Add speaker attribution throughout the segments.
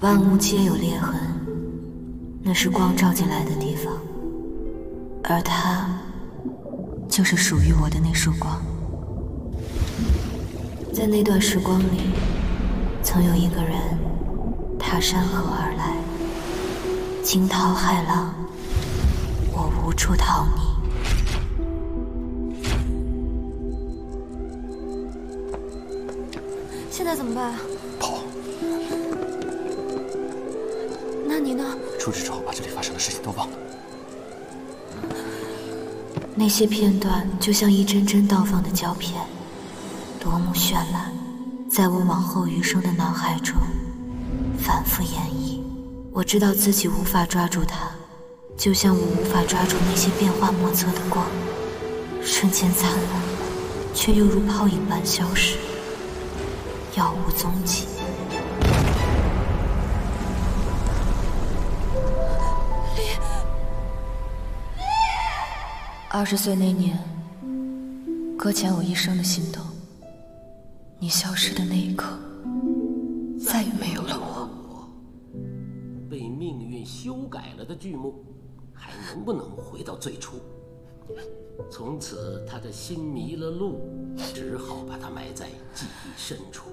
Speaker 1: 万物皆有裂痕，那是光照进来的地方，而它就是属于我的那束光。在那段时光里，曾有一个人踏山河而来，惊涛骇浪，我无处逃匿。
Speaker 2: 现在怎么办啊？
Speaker 3: 跑！
Speaker 2: 那你呢？
Speaker 3: 出去之后把这里发生的事情都忘了。
Speaker 1: 那些片段就像一帧帧倒放的胶片，夺目绚烂，在我往后余生的脑海中反复演绎。我知道自己无法抓住它，就像我无法抓住那些变幻莫测的光，瞬间灿烂，却又如泡影般消失，杳无踪迹。20岁那年，搁浅我一生的心动，你消失的那一刻，再也没有了我。
Speaker 4: 被命运修改了的剧目，还能不能回到最初？从此他的心迷了路，只好把它埋在记忆深处。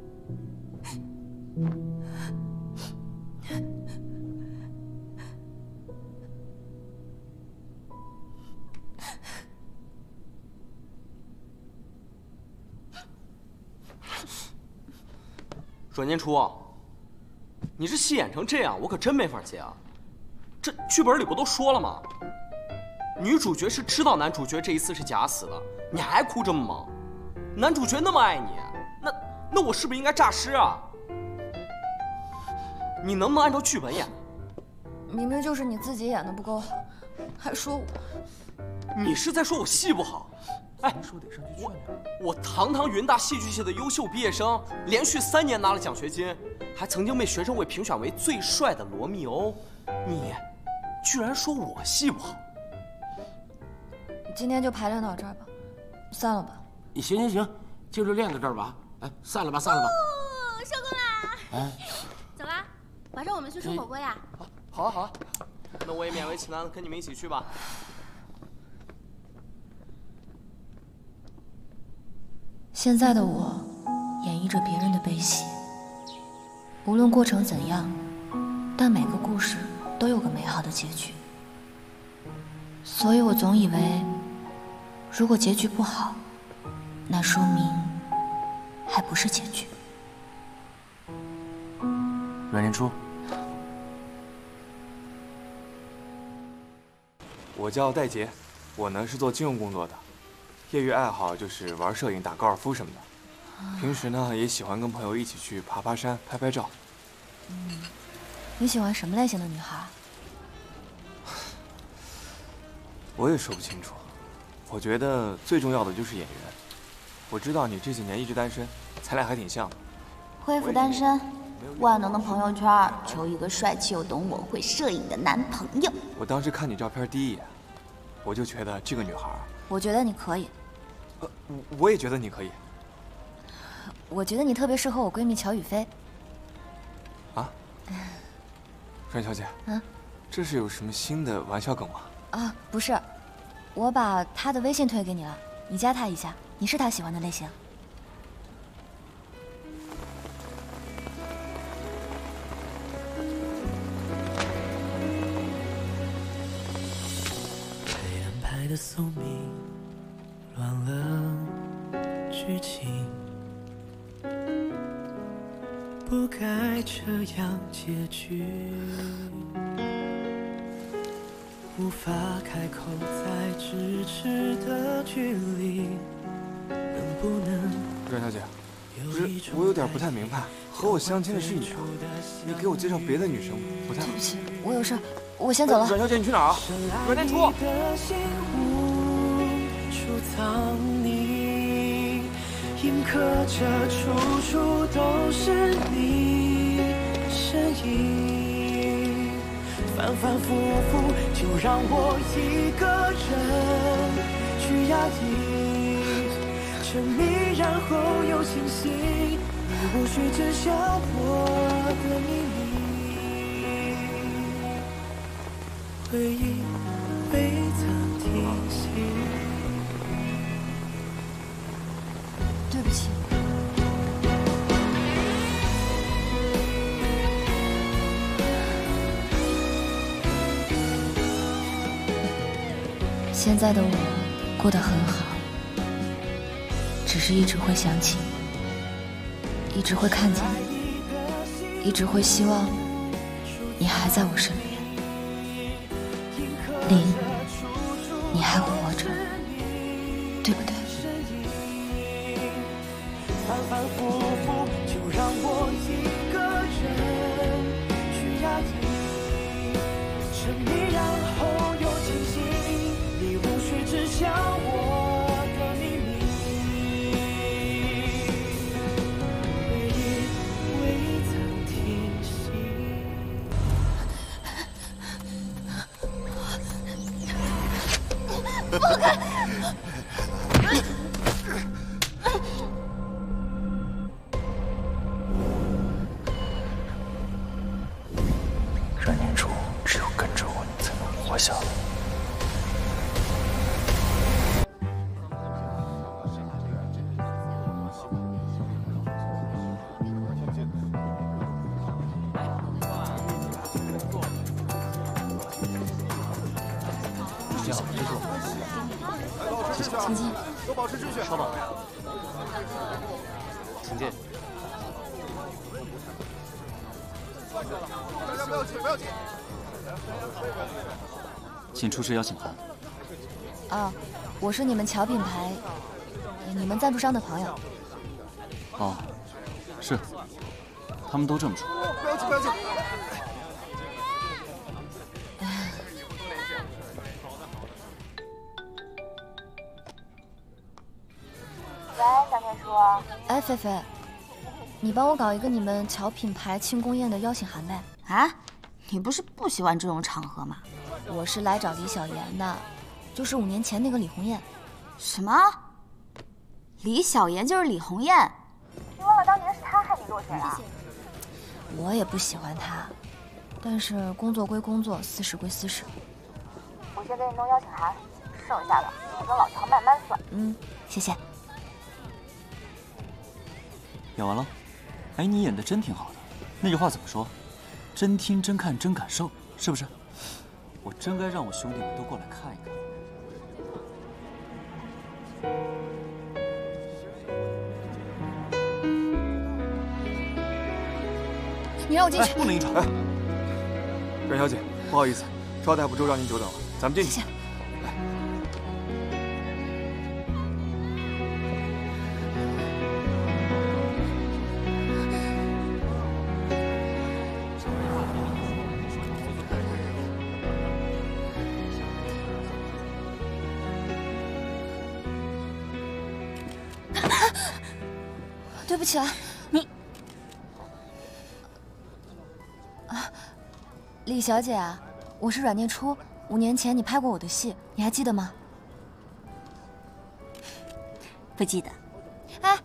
Speaker 5: 阮念初，你这戏演成这样，我可真没法接啊！这剧本里不都说了吗？女主角是知道男主角这一次是假死的，你还哭这么猛？男主角那么爱你，那我是不是应该诈尸啊？你能不能按照剧本演？
Speaker 2: 明明就是你自己演的不够好，还说我……
Speaker 5: 你是在说我戏不好？哎，
Speaker 3: 说得上去劝劝。
Speaker 5: 我堂堂云大戏剧系的优秀毕业生，连续3年拿了奖学金，还曾经被学生会评选为最帅的罗密欧，你居然说我戏不好？
Speaker 2: 今天就排练到这儿吧，散了吧。
Speaker 4: 行，今儿就练到这儿吧。哎，散了吧。
Speaker 6: 收工啦！
Speaker 4: 哎，
Speaker 6: 走啦，晚上我们去吃火锅呀。
Speaker 5: 好啊，那我也勉为其难跟你们一起去吧。
Speaker 1: 现在的我演绎着别人的悲喜，无论过程怎样，但每个故事都有个美好的结局。所以我总以为，如果结局不好，那说明还不是结局。
Speaker 3: 阮念初，
Speaker 7: 我叫戴杰，我呢是做金融工作的。业余爱好就是玩摄影、打高尔夫什么的，平时呢也喜欢跟朋友一起去爬山、拍照。
Speaker 1: 你喜欢什么类型的女孩？
Speaker 7: 我也说不清楚，我觉得最重要的就是演员。我知道你这几年一直单身，咱俩还挺像的。
Speaker 6: 恢复单身，万能的朋友圈，求一个帅气又懂我、会摄影的男朋友。
Speaker 7: 我当时看你照片第一眼，我就觉得这个女孩，
Speaker 1: 我觉得你可以。
Speaker 7: 我也觉得你可以。
Speaker 1: 我觉得你特别适合我闺蜜乔雨菲。
Speaker 7: 啊？阮小姐，这是有什么新的玩笑梗吗？
Speaker 1: 啊，不是，我把她的微信推给你了，你加她一下，你是她喜欢的类型。
Speaker 8: 被安排的宿命乱了剧情，不该这样结局，无法开口再咫尺的距离，能不能？
Speaker 7: 阮小姐，不是，我有点不太明白，和我相亲的是你啊，你给我介绍别的女生不太好。
Speaker 1: 对不起，我有事，我先走了。
Speaker 7: 阮小姐，你去哪儿啊？阮念初。
Speaker 8: 藏匿，印刻着处处都是你身影，反反复复，就让我一个人去压抑，沉迷然后又清醒，你无需知晓我的秘密。 回忆未曾停息。
Speaker 2: 对不起。现在的我过得很好，只是一直会想起你，一直会看见你，一直会希望你还在我身边。林，你还活着，对不对？
Speaker 8: 反反复复，就让我一个人去压抑，沉迷然后又清醒，你无需知晓我的秘密。回忆未曾停息。
Speaker 6: 放开！
Speaker 3: 阮念初，只有跟着我，你才能活下来。你好，谢谢。谢谢。
Speaker 2: 请进。
Speaker 7: 都保持秩序。
Speaker 3: 稍等。请进。
Speaker 7: 大家不要挤，不要挤。
Speaker 3: 请出示邀请函。
Speaker 2: 啊，我是你们桥品牌，你们赞助商的朋友。
Speaker 3: 哦，是，他们都这么说。
Speaker 7: 不要挤，不要挤。
Speaker 6: 喂，小天叔。
Speaker 2: 哎，菲菲，你帮我搞一个你们桥品牌庆功宴的邀请函呗。
Speaker 6: 啊，你不是不喜欢这种场合吗？
Speaker 2: 我是来找李小妍的，就是5年前那个李红艳。
Speaker 6: 什么？李小妍就是李红艳？你忘了当年是她害你落水了？
Speaker 2: 我也不喜欢她，但是工作归工作，私事归私事。
Speaker 6: 我先给你弄邀请函，剩下的你跟老乔慢慢算。
Speaker 2: 嗯，谢谢。
Speaker 3: 演完了？哎，你演的真挺好的。那句话怎么说？真听、真看、真感受，是不是？我真该让我兄弟们都过来看一看。
Speaker 2: 你让我进去。
Speaker 3: 不能硬闯。
Speaker 7: 阮小姐，不好意思，招待不周，让您久等了，咱们进去。
Speaker 2: 谢谢。对不起啊，你啊，李小姐啊，我是阮念初，5年前你拍过我的戏，你还记得吗？
Speaker 6: 不记得。
Speaker 2: 哎，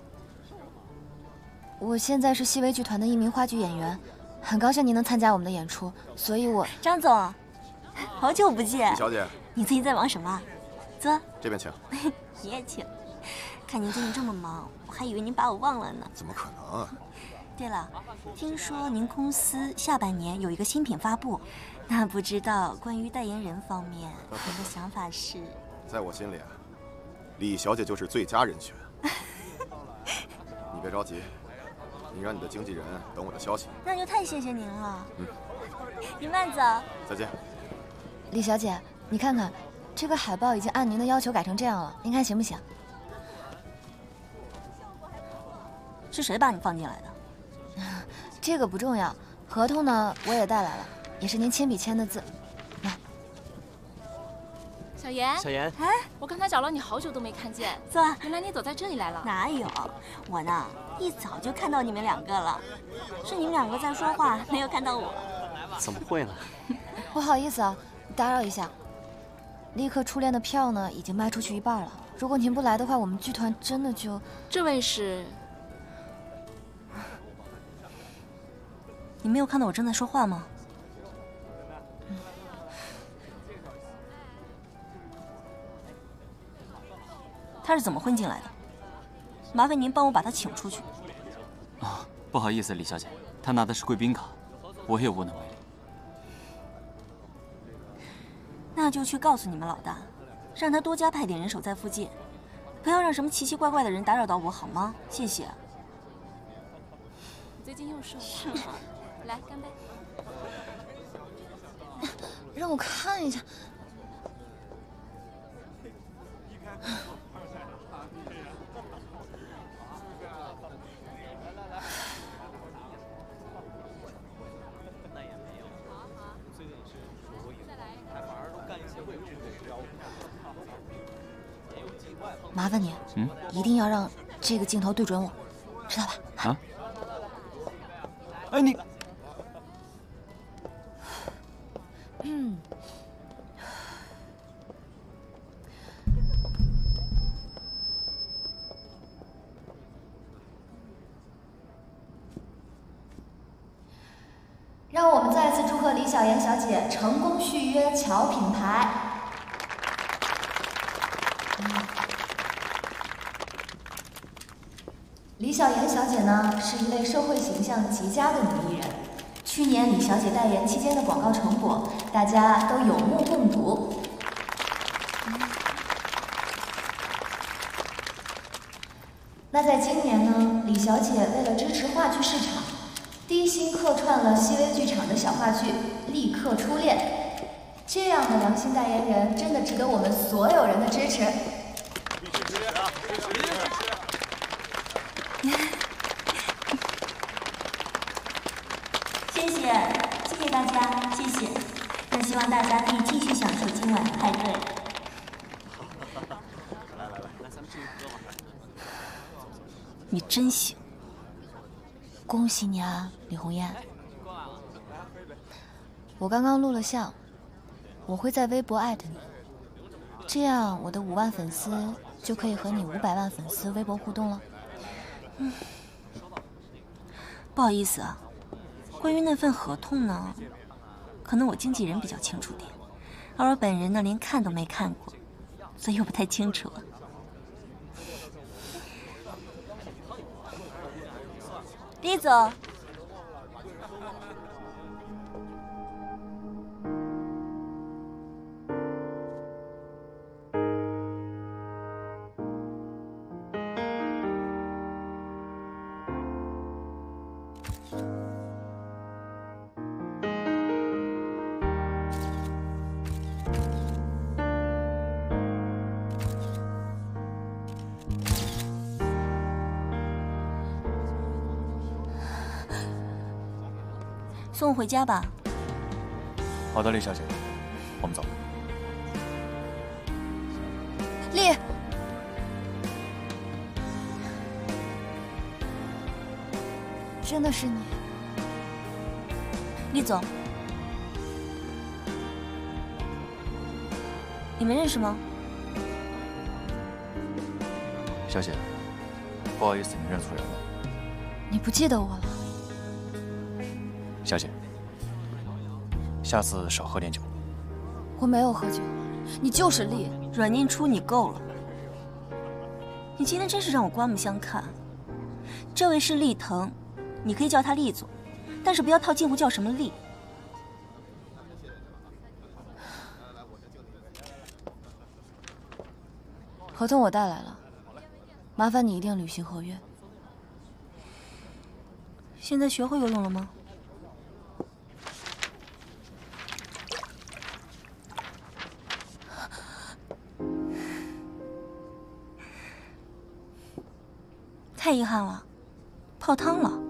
Speaker 2: 我现在是戏微剧团的一名话剧演员，很高兴您能参加我们的演出，所以我……
Speaker 6: 张总，好久不见。
Speaker 7: 李小姐，
Speaker 6: 你最近在忙什么？坐，
Speaker 7: 这边请。
Speaker 6: 你也请。看您最近这么忙，我还以为您把我忘了呢。
Speaker 7: 怎么可能啊？
Speaker 6: 对了，听说您公司下半年有一个新品发布，那不知道关于代言人方面，您的想法是？
Speaker 9: 在我心里啊，李小姐就是最佳人选。你别着急，你让你的经纪人等我的消息。
Speaker 6: 那就太谢谢您了。
Speaker 9: 嗯，
Speaker 6: 您慢走。
Speaker 9: 再见。
Speaker 2: 李小姐，你看看，这个海报已经按您的要求改成这样了，您看行不行？
Speaker 6: 是谁把你放进来的？
Speaker 2: 这个不重要，合同呢我也带来了，也是您亲笔签的字。来，
Speaker 10: 小妍，
Speaker 5: 小妍，
Speaker 6: 哎，
Speaker 10: 我刚才找了你好久都没看见，
Speaker 6: 坐。
Speaker 10: 原来你走在这里来了。
Speaker 6: 哪有，我呢一早就看到你们两个了，是你们两个在说话，没有看到我。
Speaker 5: 怎么会呢？
Speaker 2: 不好意思啊，打扰一下。立刻初恋的票呢已经卖出去一半了，如果您不来的话，我们剧团真的就……
Speaker 10: 这位是？
Speaker 6: 你没有看到我正在说话吗？ 他是怎么混进来的？麻烦您帮我把他请出去。
Speaker 3: 啊，不好意思，李小姐，他拿的是贵宾卡，我也无能为力。
Speaker 6: 那就去告诉你们老大，让他多加派点人手在附近，不要让什么奇奇怪怪的人打扰到我，好吗？谢谢。
Speaker 10: 最近又瘦了，来干杯。
Speaker 2: 让我看一下。麻烦你，一定要让这个镜头对准我，知道吧？
Speaker 3: 啊？哎，你，
Speaker 1: 让我们再次祝贺李小妍小姐成功续约乔品牌。李小妍小姐呢，是一位社会形象极佳的女艺人。去年李小姐代言期间的广告成果，大家都有目共睹。那在今年呢，李小姐为了支持话剧市场，低薪客串了西微剧场的小话剧《立刻初恋》。这样的良心代言人，真的值得我们所有人的支持。谢谢大家，谢谢。那希望大家可以继续享受今晚的派对。
Speaker 6: 你真行，
Speaker 2: 恭喜你啊，李红艳。我刚刚录了像，我会在微博艾特你，这样我的5万粉丝就可以和你500万粉丝微博互动了。
Speaker 6: 不好意思啊，关于那份合同呢，可能我经纪人比较清楚点，而我本人呢连看都没看过，所以我不太清楚。李总。送我回家吧。
Speaker 3: 好的，李小姐，我们走。
Speaker 2: 丽，真的是你，
Speaker 6: 李总，你们认识吗？
Speaker 3: 小姐，不好意思，你认错人了。
Speaker 2: 你不记得我了？
Speaker 3: 小姐，下次少喝点酒。
Speaker 2: 我没有喝酒，你就是丽。
Speaker 6: 阮念初，你够了！你今天真是让我刮目相看。这位是厉腾，你可以叫他厉总，但是不要套近乎叫什么厉。
Speaker 2: 合同我带来了，麻烦你一定履行合约。
Speaker 6: 现在学会游泳了吗？太遗憾了，泡汤了。